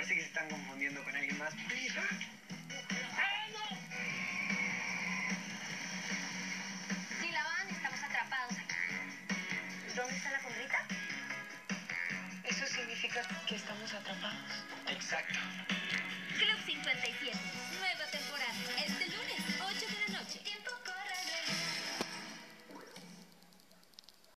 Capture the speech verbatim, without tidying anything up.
parece que se están confundiendo con alguien más. ¡Ah, no! Si la van, estamos atrapados aquí. ¿Dónde está la condrita? Eso significa que estamos atrapados. Exacto.